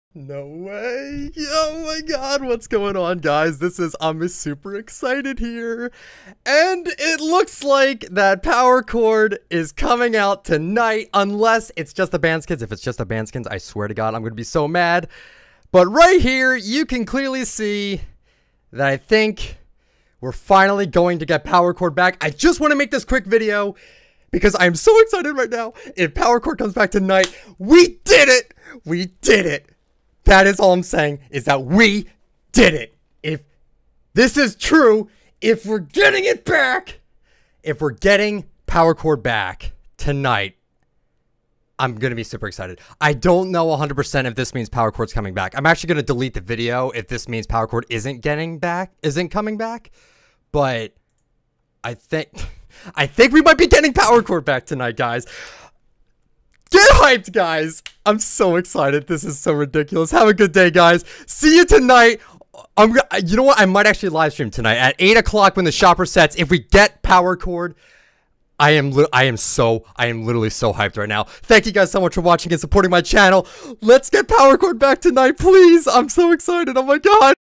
No way. Oh my god, what's going on, guys? I'm super excited here. And it looks like that Power Chord is coming out tonight, unless it's just the Bandskins. If it's just the Bandskins, I swear to god, I'm gonna be so mad. But right here, you can clearly see that I think we're finally going to get Power Chord back. I just want to make this quick video because I'm so excited right now. If Power Chord comes back tonight, we did it! We did it! That is all I'm saying, is that we did it. If this is true, if we're getting it back, if we're getting Power Chord back tonight, I'm going to be super excited. I don't know 100% if this means Power Chord's coming back. I'm actually going to delete the video if this means Power Chord isn't coming back. But I think we might be getting Power Chord back tonight, guys. Get hyped, guys. I'm so excited. This is so ridiculous. Have a good day, guys. See you tonight. You know what? I might actually live stream tonight at 8 o'clock when the shopper sets. If we get Power Chord, I am literally so hyped right now. Thank you guys so much for watching and supporting my channel. Let's get Power Chord back tonight, please. I'm so excited. Oh my god.